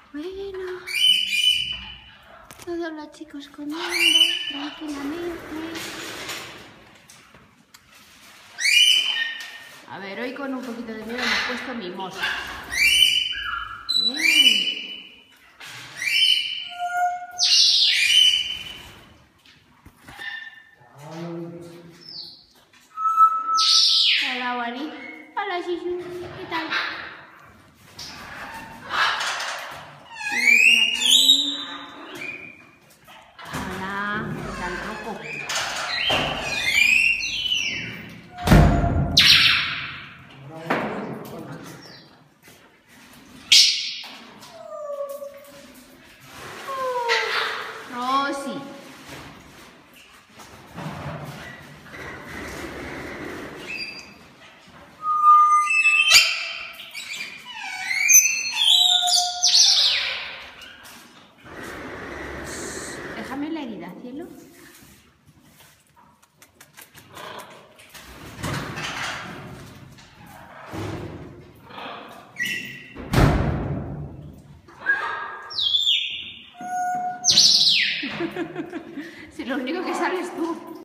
Bueno, todos los chicos comiendo tranquilamente. A ver, hoy con un poquito de miedo me he puesto mimosa. Hola, Wally. Hola, Shishu. ¿Qué tal? Ven por aquí. Hola. ¿Qué tal, Rocco? Rosy. Déjame la herida, cielo. Si lo único que sabes tú.